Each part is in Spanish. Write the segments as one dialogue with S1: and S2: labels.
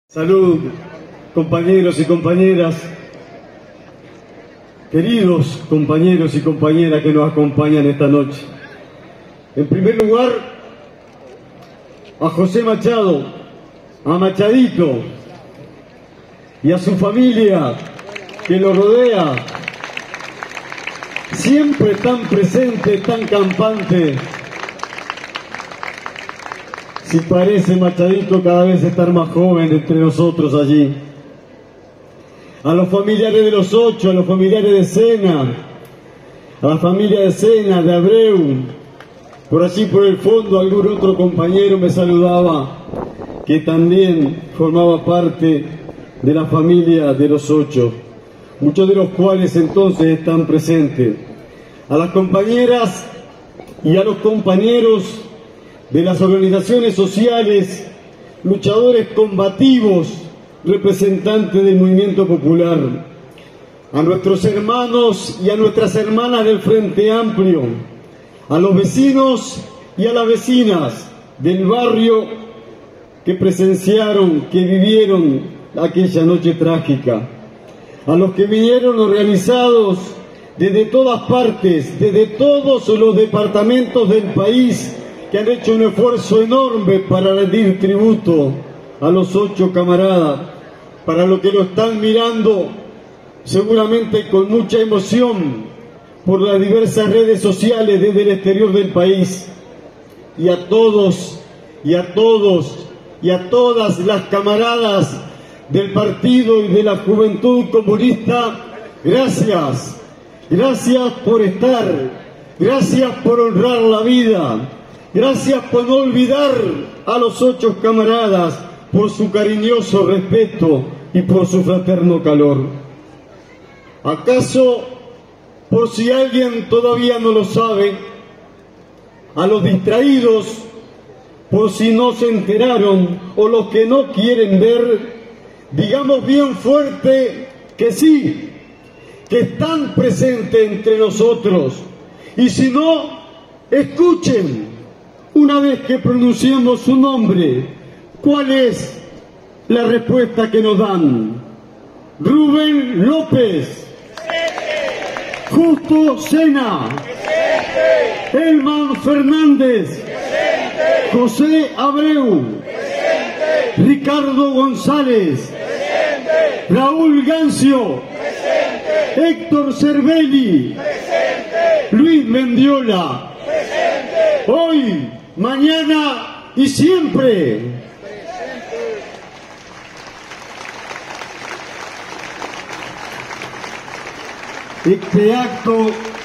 S1: Salud, compañeros y compañeras, queridos compañeros y compañeras que nos acompañan esta noche. En primer lugar, a José Machado, a Machadito y a su familia que lo rodea, siempre tan presente, tan campante. Si parece Machadito cada vez estar más joven entre nosotros allí. A los familiares de los 8, a los familiares de Sena, a la familia de Sena, de Abreu, por allí por el fondo algún otro compañero me saludaba, que también formaba parte de la familia de los 8, muchos de los cuales entonces están presentes. A las compañeras y a los compañeros de las organizaciones sociales, luchadores combativos, representantes del movimiento popular, a nuestros hermanos y a nuestras hermanas del Frente Amplio, a los vecinos y a las vecinas del barrio que presenciaron, que vivieron aquella noche trágica, a los que vinieron organizados desde todas partes, desde todos los departamentos del país, que han hecho un esfuerzo enorme para rendir tributo a los 8 camaradas, para los que lo están mirando seguramente con mucha emoción por las diversas redes sociales desde el exterior del país, y a todos, y a todos, y a todas las camaradas del partido y de la Juventud Comunista, gracias, gracias por estar, gracias por honrar la vida. Gracias por no olvidar a los 8 camaradas, por su cariñoso respeto y por su fraterno calor. ¿Acaso, por si alguien todavía no lo sabe, a los distraídos, por si no se enteraron, o los que no quieren ver, digamos bien fuerte que sí, que están presentes entre nosotros, y si no, escuchen. Una vez que pronunciamos su nombre, ¿cuál es la respuesta que nos dan? Rubén López, Justo Sena, Elman Fernández, José Abreu, Ricardo González, Raúl Gancio, Héctor Cervelli, Luis Mendiola. Hoy, mañana y siempre. Este acto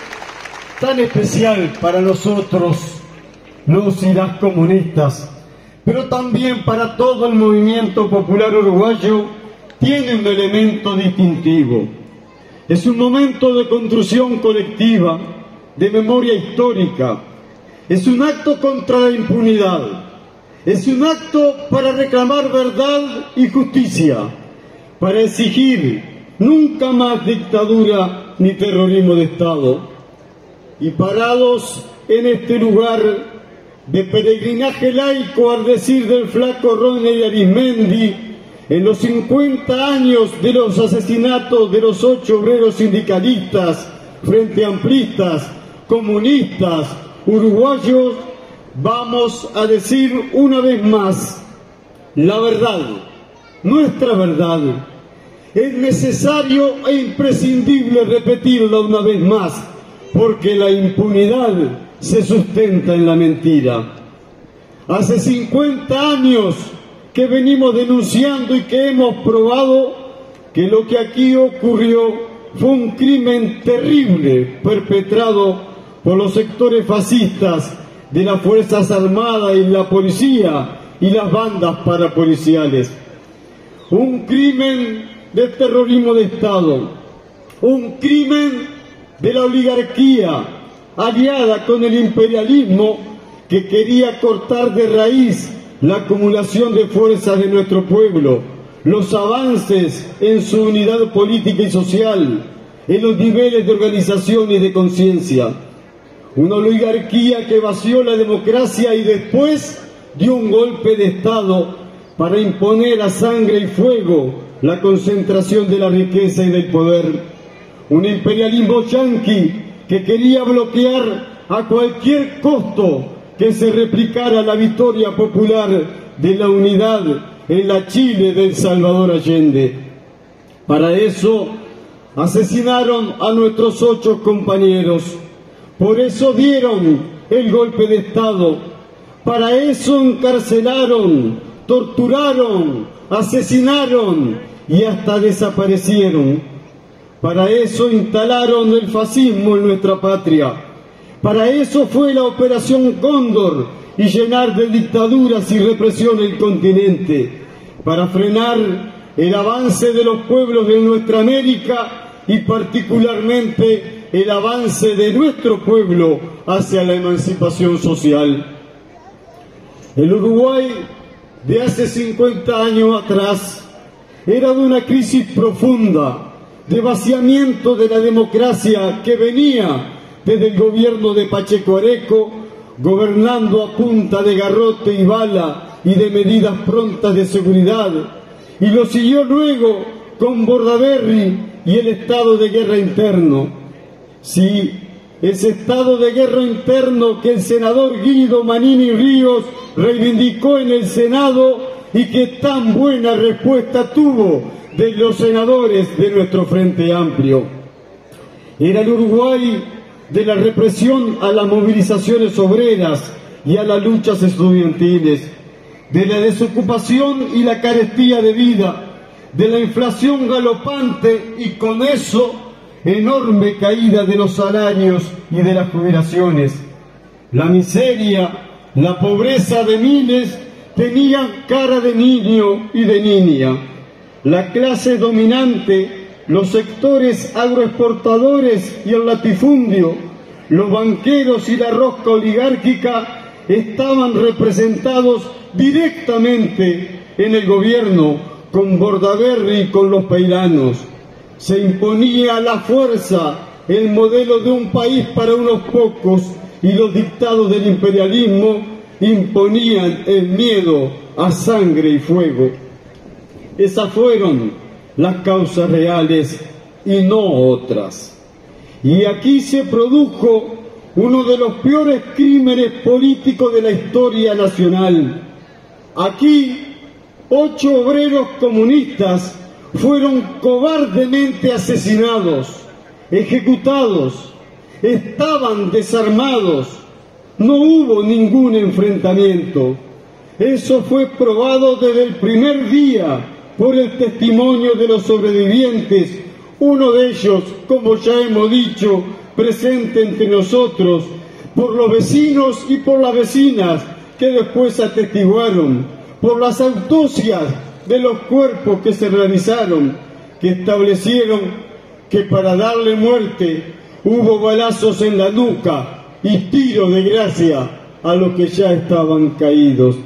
S1: tan especial para nosotros, los y las comunistas, pero también para todo el movimiento popular uruguayo, tiene un elemento distintivo. Es un momento de construcción colectiva, de memoria histórica. Es un acto contra la impunidad, es un acto para reclamar verdad y justicia, para exigir nunca más dictadura ni terrorismo de Estado. Y parados en este lugar de peregrinaje laico, al decir del flaco Rodney Arismendi, en los 50 años de los asesinatos de los 8 obreros sindicalistas, frente amplistas, comunistas, uruguayos, vamos a decir una vez más la verdad, nuestra verdad. Es necesario e imprescindible repetirla una vez más, porque la impunidad se sustenta en la mentira. Hace 50 años que venimos denunciando y que hemos probado que lo que aquí ocurrió fue un crimen terrible perpetrado por los sectores fascistas de las Fuerzas Armadas y la policía y las bandas parapoliciales. Un crimen de terrorismo de Estado, un crimen de la oligarquía aliada con el imperialismo que quería cortar de raíz la acumulación de fuerzas de nuestro pueblo, los avances en su unidad política y social, en los niveles de organización y de conciencia. Una oligarquía que vació la democracia y después dio un golpe de Estado para imponer a sangre y fuego la concentración de la riqueza y del poder. Un imperialismo yanqui que quería bloquear a cualquier costo que se replicara la victoria popular de la unidad en la Chile del Salvador Allende. Para eso asesinaron a nuestros 8 compañeros, por eso dieron el golpe de Estado, para eso encarcelaron, torturaron, asesinaron y hasta desaparecieron. Para eso instalaron el fascismo en nuestra patria. Para eso fue la Operación Cóndor y llenar de dictaduras y represión el continente, para frenar el avance de los pueblos de nuestra América y particularmente el avance de nuestro pueblo hacia la emancipación social. El Uruguay de hace 50 años atrás era de una crisis profunda, de vaciamiento de la democracia que venía desde el gobierno de Pacheco Areco, gobernando a punta de garrote y bala y de medidas prontas de seguridad, y lo siguió luego con Bordaberry y el estado de guerra interno. Sí, ese estado de guerra interno que el senador Guido Manini Ríos reivindicó en el Senado y que tan buena respuesta tuvo de los senadores de nuestro Frente Amplio. Era el Uruguay de la represión a las movilizaciones obreras y a las luchas estudiantiles, de la desocupación y la carestía de vida, de la inflación galopante y con eso enorme caída de los salarios y de las jubilaciones. La miseria, la pobreza de miles tenían cara de niño y de niña. La clase dominante, los sectores agroexportadores y el latifundio, los banqueros y la rosca oligárquica estaban representados directamente en el gobierno con Bordaberry y con los pailanos. Se imponía a la fuerza el modelo de un país para unos pocos y los dictados del imperialismo imponían el miedo a sangre y fuego. Esas fueron las causas reales y no otras. Y aquí se produjo uno de los peores crímenes políticos de la historia nacional. Aquí 8 obreros comunistas fueron cobardemente asesinados, ejecutados, estaban desarmados, no hubo ningún enfrentamiento. Eso fue probado desde el primer día por el testimonio de los sobrevivientes, uno de ellos, como ya hemos dicho, presente entre nosotros, por los vecinos y por las vecinas que después atestiguaron, por las autopsias de los cuerpos que se realizaron, que establecieron que para darle muerte hubo balazos en la nuca y tiro de gracia a los que ya estaban caídos.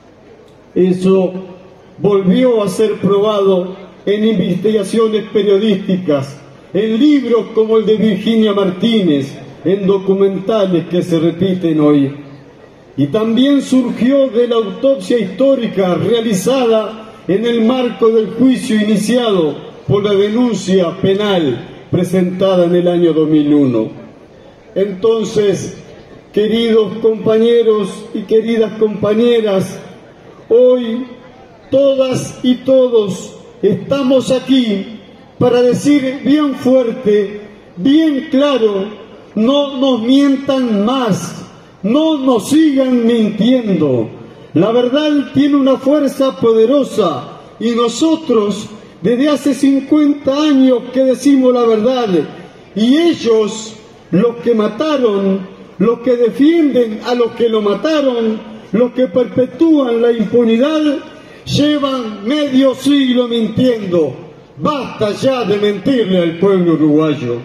S1: Eso volvió a ser probado en investigaciones periodísticas, en libros como el de Virginia Martínez, en documentales que se repiten hoy. Y también surgió de la autopsia histórica realizada en el marco del juicio iniciado por la denuncia penal presentada en el año 2001. Entonces, queridos compañeros y queridas compañeras, hoy todas y todos estamos aquí para decir bien fuerte, bien claro, no nos mientan más, no nos sigan mintiendo. La verdad tiene una fuerza poderosa y nosotros desde hace 50 años que decimos la verdad, y ellos, los que mataron, los que defienden a los que lo mataron, los que perpetúan la impunidad, llevan medio siglo mintiendo. Basta ya de mentirle al pueblo uruguayo.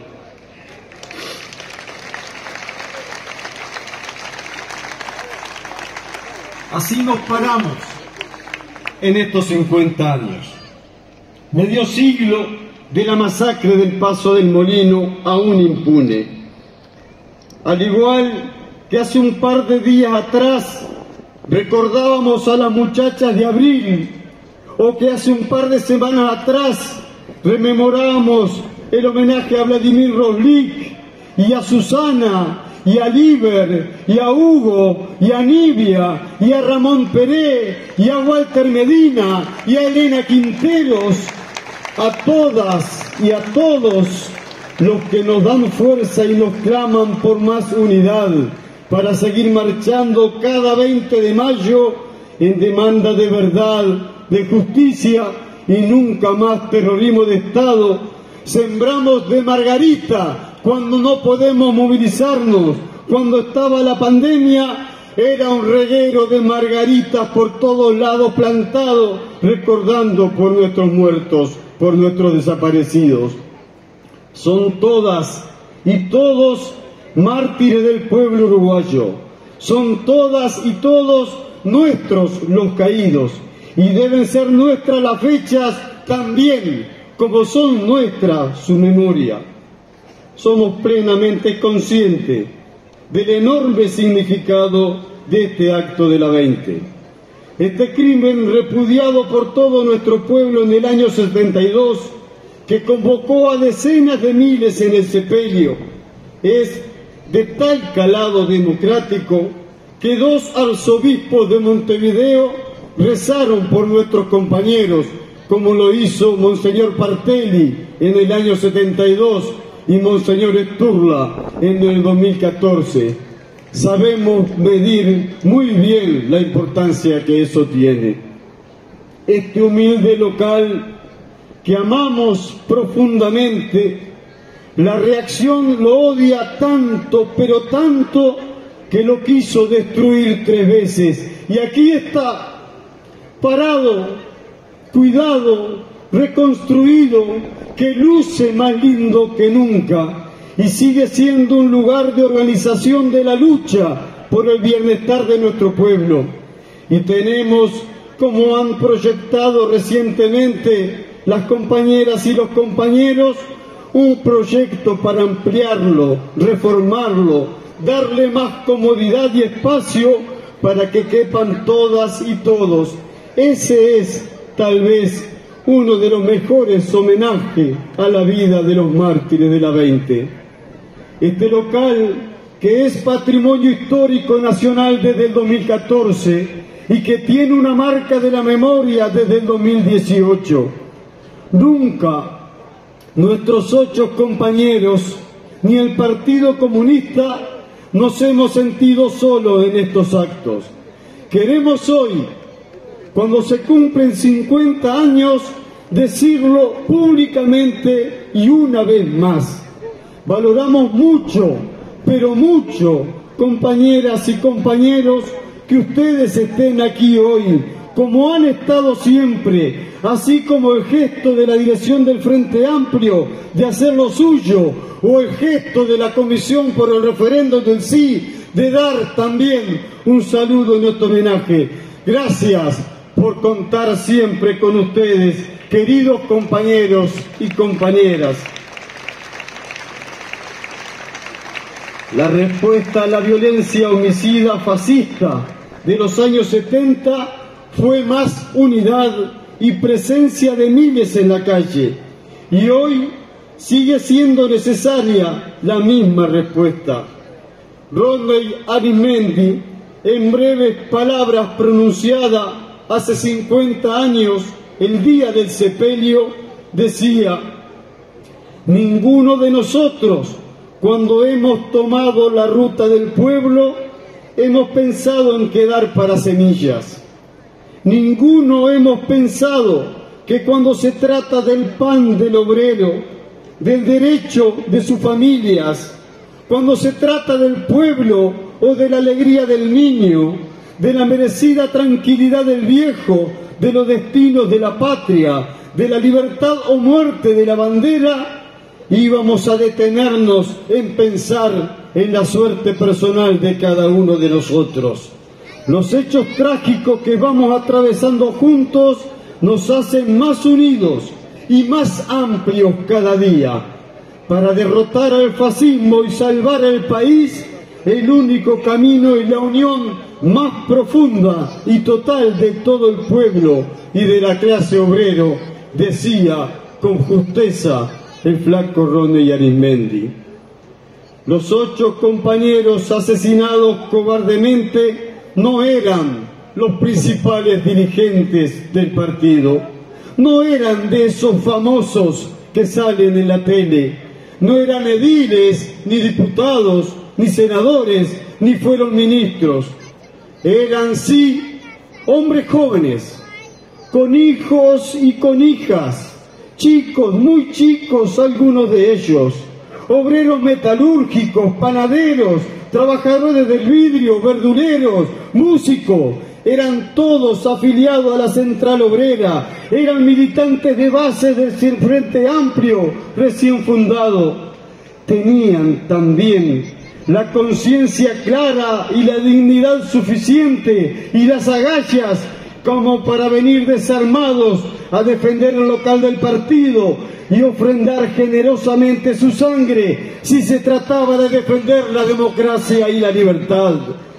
S1: Así nos paramos en estos 50 años. Medio siglo de la masacre del Paso del Molino aún impune. Al igual que hace un par de días atrás recordábamos a las muchachas de Abril o que hace un par de semanas atrás rememoramos el homenaje a Vladimir Roslik y a Susana y a Liber y a Hugo y a Nibia y a Ramón Peré y a Walter Medina y a Elena Quinteros, a todas y a todos los que nos dan fuerza y nos claman por más unidad para seguir marchando cada 20 de mayo en demanda de verdad, de justicia y nunca más terrorismo de Estado. Sembramos de margarita cuando no podemos movilizarnos. Cuando estaba la pandemia era un reguero de margaritas por todos lados plantado, recordando por nuestros muertos, por nuestros desaparecidos. Son todas y todos mártires del pueblo uruguayo. Son todas y todos nuestros los caídos. Y deben ser nuestras las fechas también, como son nuestras su memoria. Somos plenamente conscientes del enorme significado de este acto de la 20. Este crimen repudiado por todo nuestro pueblo en el año 72, que convocó a decenas de miles en el sepelio, es de tal calado democrático que 2 arzobispos de Montevideo rezaron por nuestros compañeros, como lo hizo Monseñor Partelli en el año 72 y Monseñor Sturla en el 2014. Sabemos medir muy bien la importancia que eso tiene. Este humilde local que amamos profundamente, la reacción lo odia tanto, pero tanto, que lo quiso destruir 3 veces. Y aquí está, parado, cuidado, reconstruido, que luce más lindo que nunca y sigue siendo un lugar de organización de la lucha por el bienestar de nuestro pueblo. Y tenemos, como han proyectado recientemente las compañeras y los compañeros, un proyecto para ampliarlo, reformarlo, darle más comodidad y espacio para que quepan todas y todos. Ese es, tal vez, uno de los mejores homenajes a la vida de los mártires de la 20. Este local, que es patrimonio histórico nacional desde el 2014 y que tiene una marca de la memoria desde el 2018. Nunca nuestros 8 compañeros ni el Partido Comunista nos hemos sentido solos en estos actos. Queremos hoy, cuando se cumplen 50 años, decirlo públicamente y una vez más. Valoramos mucho, pero mucho, compañeras y compañeros, que ustedes estén aquí hoy, como han estado siempre, así como el gesto de la dirección del Frente Amplio de hacer lo suyo, o el gesto de la Comisión por el Referéndum del Sí, de dar también un saludo en nuestro homenaje. Gracias por contar siempre con ustedes, queridos compañeros y compañeras. La respuesta a la violencia homicida fascista de los años 70 fue más unidad y presencia de miles en la calle, y hoy sigue siendo necesaria la misma respuesta. Rodney Arizmendi, en breves palabras pronunciadas hace 50 años, el día del sepelio, decía: ninguno de nosotros, cuando hemos tomado la ruta del pueblo, hemos pensado en quedar para semillas. Ninguno hemos pensado que cuando se trata del pan del obrero, del derecho de sus familias, cuando se trata del pueblo o de la alegría del niño, de la merecida tranquilidad del viejo, de los destinos de la patria, de la libertad o muerte de la bandera, íbamos a detenernos en pensar en la suerte personal de cada uno de nosotros. Los hechos trágicos que vamos atravesando juntos nos hacen más unidos y más amplios cada día. Para derrotar al fascismo y salvar al país, el único camino y la unión más profunda y total de todo el pueblo y de la clase obrero, decía con justeza el flaco Ronnie Arizmendi. Los 8 compañeros asesinados cobardemente no eran los principales dirigentes del partido, no eran de esos famosos que salen en la tele, no eran ediles, ni diputados, ni senadores, ni fueron ministros. Eran sí hombres jóvenes, con hijos y con hijas, chicos, muy chicos algunos de ellos, obreros metalúrgicos, panaderos, trabajadores del vidrio, verduleros, músicos. Eran todos afiliados a la Central Obrera, eran militantes de base del Frente Amplio recién fundado. Tenían también la conciencia clara y la dignidad suficiente y las agallas como para venir desarmados a defender el local del partido y ofrendar generosamente su sangre si se trataba de defender la democracia y la libertad.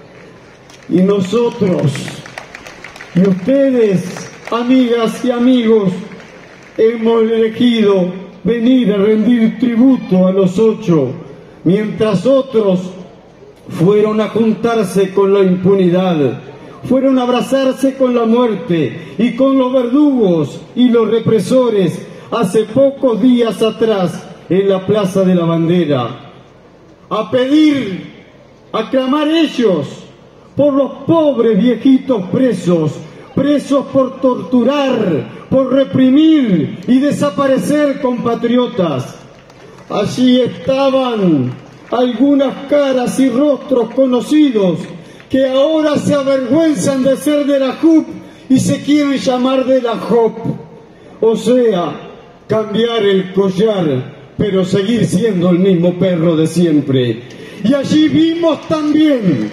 S1: Y nosotros, y ustedes, amigas y amigos, hemos elegido venir a rendir tributo a los 8, mientras otros fueron a juntarse con la impunidad, fueron a abrazarse con la muerte y con los verdugos y los represores hace pocos días atrás en la Plaza de la Bandera, a pedir, a clamar ellos por los pobres viejitos presos, presos por torturar, por reprimir y desaparecer compatriotas. Allí estaban algunas caras y rostros conocidos que ahora se avergüenzan de ser de la JUP y se quieren llamar de la JOP. O sea, cambiar el collar, pero seguir siendo el mismo perro de siempre. Y allí vimos también,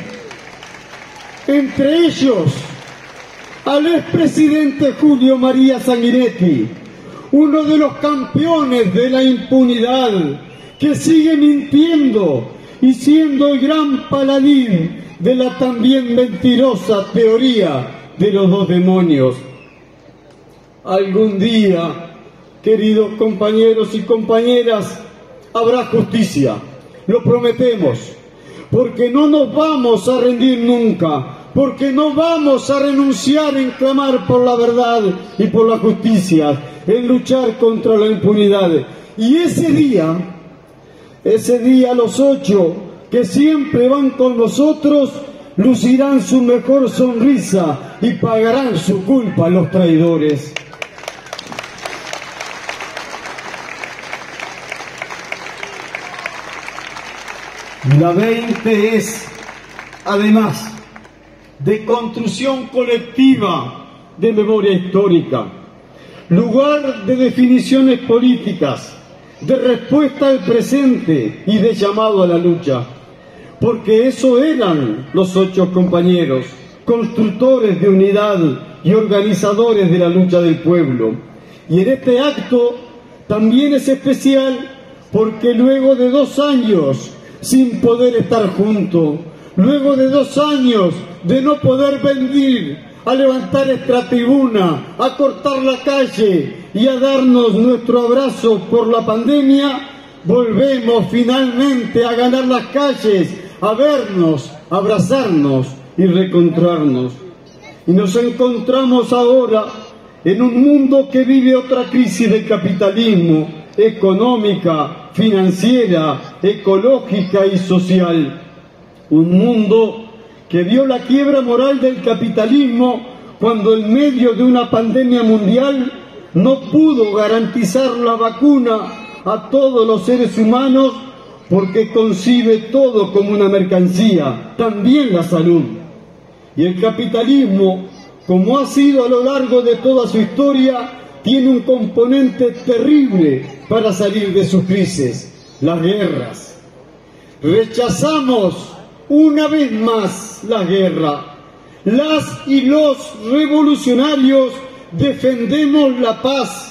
S1: entre ellos, al expresidente Julio María Sanguinetti, uno de los campeones de la impunidad, que sigue mintiendo y siendo el gran paladín de la también mentirosa teoría de los 2 demonios. Algún día, queridos compañeros y compañeras, habrá justicia, lo prometemos, porque no nos vamos a rendir nunca, porque no vamos a renunciar en clamar por la verdad y por la justicia, en luchar contra la impunidad. Y ese día los 8 que siempre van con nosotros lucirán su mejor sonrisa y pagarán su culpa a los traidores. La 20 es, además, de construcción colectiva de memoria histórica, lugar de definiciones políticas, de respuesta al presente y de llamado a la lucha, porque eso eran los 8 compañeros, constructores de unidad y organizadores de la lucha del pueblo. Y en este acto también es especial porque luego de 2 años sin poder estar juntos, luego de 2 años de no poder venir a levantar esta tribuna, a cortar la calle y a darnos nuestro abrazo por la pandemia, volvemos finalmente a ganar las calles, a vernos, a abrazarnos y reencontrarnos. Y nos encontramos ahora en un mundo que vive otra crisis del capitalismo, económica, financiera, ecológica y social. Un mundo que vio la quiebra moral del capitalismo cuando en medio de una pandemia mundial no pudo garantizar la vacuna a todos los seres humanos porque concibe todo como una mercancía, también la salud. Y el capitalismo, como ha sido a lo largo de toda su historia, tiene un componente terrible para salir de sus crisis: las guerras. Rechazamos una vez más la guerra. Las y los revolucionarios defendemos la paz.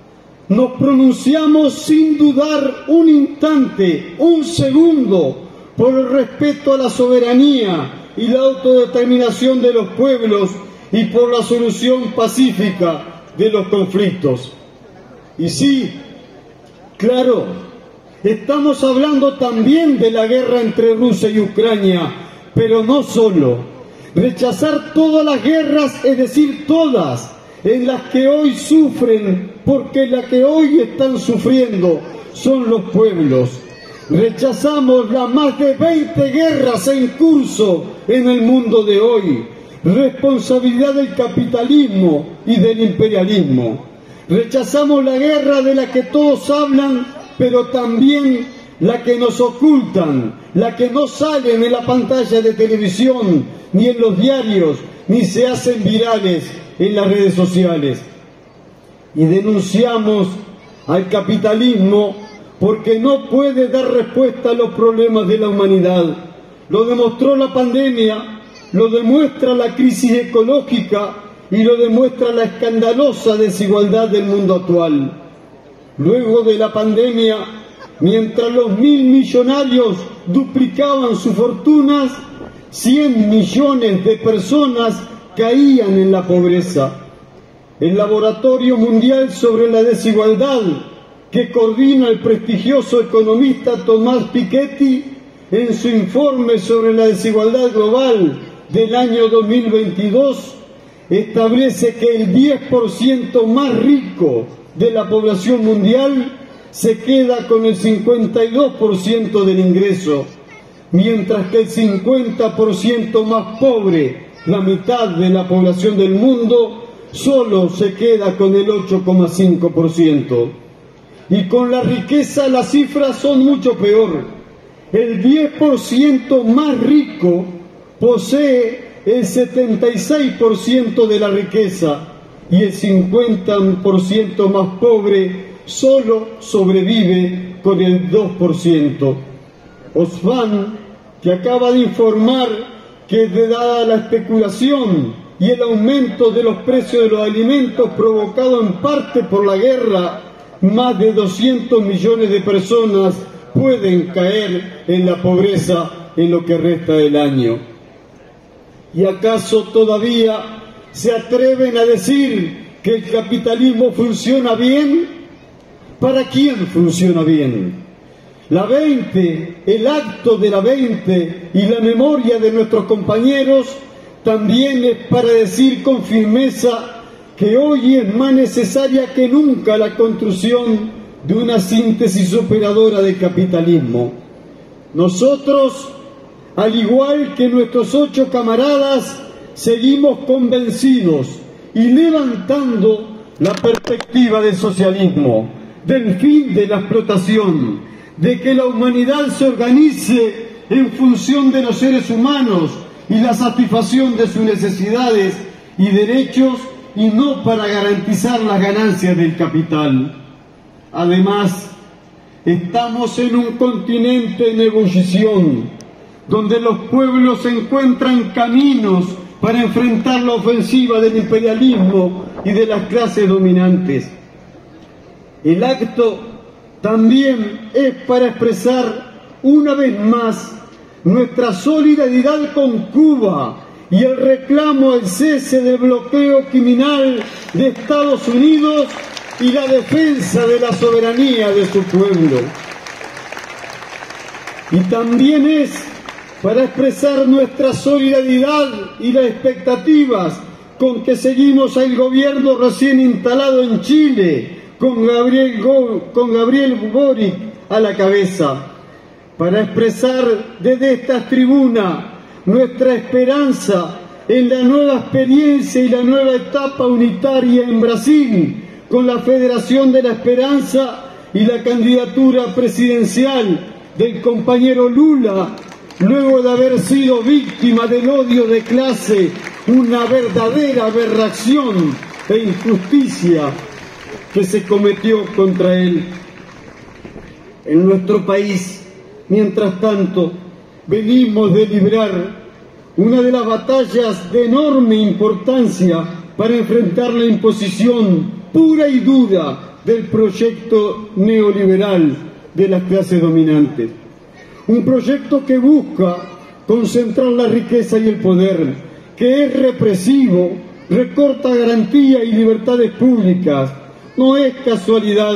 S1: Nos pronunciamos sin dudar un instante, un segundo, por el respeto a la soberanía y la autodeterminación de los pueblos y por la solución pacífica de los conflictos. Y sí, claro, estamos hablando también de la guerra entre Rusia y Ucrania, pero no solo. Rechazar todas las guerras, es decir, todas, en las que hoy sufren, porque las que hoy están sufriendo son los pueblos. Rechazamos las más de 20 guerras en curso en el mundo de hoy, responsabilidad del capitalismo y del imperialismo. Rechazamos la guerra de la que todos hablan, pero también la que nos ocultan, la que no salen en la pantalla de televisión, ni en los diarios, ni se hacen virales en las redes sociales. Y denunciamos al capitalismo porque no puede dar respuesta a los problemas de la humanidad. Lo demostró la pandemia, lo demuestra la crisis ecológica y lo demuestra la escandalosa desigualdad del mundo actual. Luego de la pandemia, mientras los 1.000 millonarios duplicaban sus fortunas, 100 millones de personas caían en la pobreza. El Laboratorio Mundial sobre la Desigualdad, que coordina el prestigioso economista Tomás Piketty, en su informe sobre la desigualdad global del año 2022, establece que el 10% más rico de la población mundial se queda con el 52% del ingreso, mientras que el 50% más pobre, la mitad de la población del mundo, solo se queda con el 8,5%. Y con la riqueza las cifras son mucho peor. El 10% más rico posee el 76% de la riqueza y el 50% más pobre solo sobrevive con el 2%. Oxfam, que acaba de informar que dada la especulación y el aumento de los precios de los alimentos provocado en parte por la guerra, más de 200 millones de personas pueden caer en la pobreza en lo que resta del año. ¿Y acaso todavía se atreven a decir que el capitalismo funciona bien? ¿Para quién funciona bien? La 20, el acto de la 20 y la memoria de nuestros compañeros también es para decir con firmeza que hoy es más necesaria que nunca la construcción de una síntesis operadora del capitalismo. Nosotros, al igual que nuestros 8 camaradas, seguimos convencidos y levantando la perspectiva del socialismo, del fin de la explotación, de que la humanidad se organice en función de los seres humanos y la satisfacción de sus necesidades y derechos, y no para garantizar las ganancias del capital. Además, estamos en un continente en ebullición, donde los pueblos encuentran caminos para enfrentar la ofensiva del imperialismo y de las clases dominantes. El acto también es para expresar una vez más nuestra solidaridad con Cuba y el reclamo al cese del bloqueo criminal de Estados Unidos y la defensa de la soberanía de su pueblo. Y también es para expresar nuestra solidaridad y las expectativas con que seguimos al gobierno recién instalado en Chile, con Gabriel Boric a la cabeza, para expresar desde esta tribuna nuestra esperanza en la nueva experiencia y la nueva etapa unitaria en Brasil, con la Federación de la Esperanza y la candidatura presidencial del compañero Lula, luego de haber sido víctima del odio de clase, una verdadera aberración e injusticia que se cometió contra él. En nuestro país, mientras tanto, venimos de librar una de las batallas de enorme importancia para enfrentar la imposición pura y dura del proyecto neoliberal de las clases dominantes. Un proyecto que busca concentrar la riqueza y el poder, que es represivo, recorta garantías y libertades públicas. No es casualidad.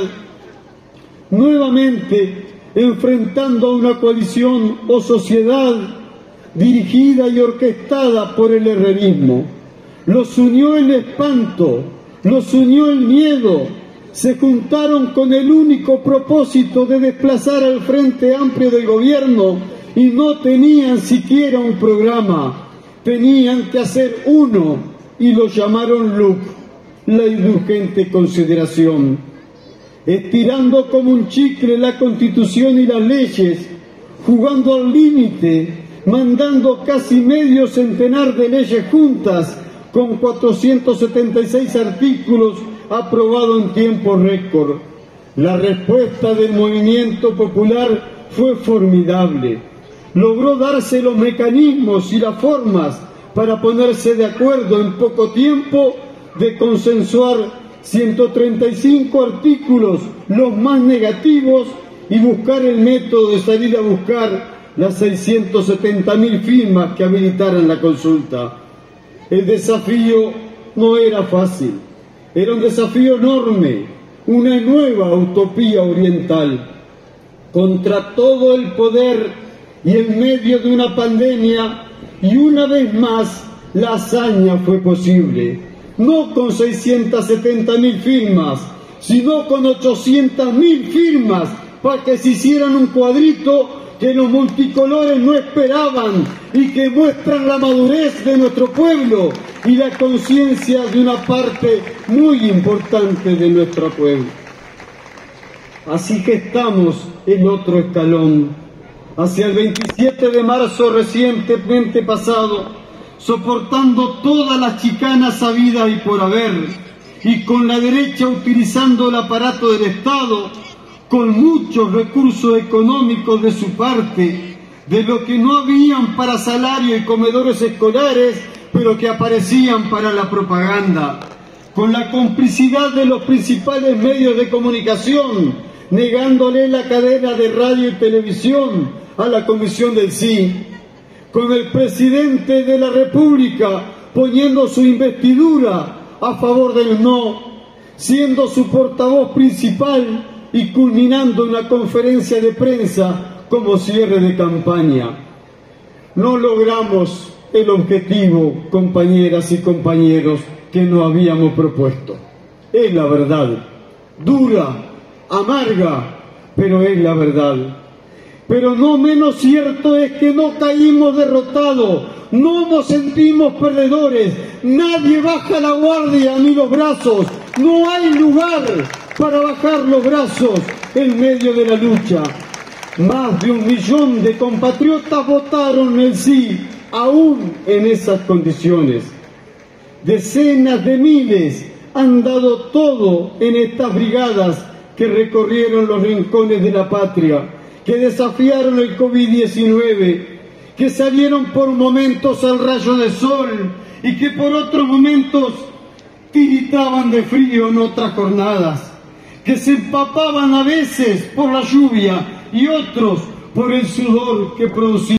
S1: Nuevamente, enfrentando a una coalición o sociedad dirigida y orquestada por el herrerismo. Los unió el espanto, los unió el miedo, se juntaron con el único propósito de desplazar al Frente Amplio del gobierno y no tenían siquiera un programa, tenían que hacer uno y lo llamaron LUC, la indulgente consideración. Estirando como un chicle la Constitución y las leyes, jugando al límite, mandando casi medio centenar de leyes juntas, con 476 artículos aprobados en tiempo récord. La respuesta del movimiento popular fue formidable. Logró darse los mecanismos y las formas para ponerse de acuerdo en poco tiempo de consensuar 135 artículos, los más negativos, y buscar el método de salir a buscar las 670.000 firmas que habilitaran la consulta. El desafío no era fácil, era un desafío enorme, una nueva utopía oriental. Contra todo el poder y en medio de una pandemia, y una vez más la hazaña fue posible. No con 670.000 firmas, sino con 800.000 firmas para que se hicieran un cuadrito que los multicolores no esperaban y que muestran la madurez de nuestro pueblo y la conciencia de una parte muy importante de nuestro pueblo. Así que estamos en otro escalón, hacia el 27 de marzo recientemente pasado, soportando todas las chicanas habidas y por haber, y con la derecha utilizando el aparato del Estado, con muchos recursos económicos de su parte, de lo que no habían para salario y comedores escolares, pero que aparecían para la propaganda, con la complicidad de los principales medios de comunicación, negándole la cadena de radio y televisión a la Comisión del Sí, con el presidente de la República poniendo su investidura a favor del no, siendo su portavoz principal y culminando una conferencia de prensa como cierre de campaña. No logramos el objetivo, compañeras y compañeros, que nos habíamos propuesto. Es la verdad, dura, amarga, pero es la verdad. Pero no menos cierto es que no caímos derrotados, no nos sentimos perdedores, nadie baja la guardia ni los brazos, no hay lugar para bajar los brazos en medio de la lucha. Más de 1 millón de compatriotas votaron el sí, aún en esas condiciones. Decenas de miles han dado todo en estas brigadas que recorrieron los rincones de la patria, que desafiaron el COVID-19, que salieron por momentos al rayo de sol y que por otros momentos tiritaban de frío en otras jornadas, que se empapaban a veces por la lluvia y otros por el sudor que producía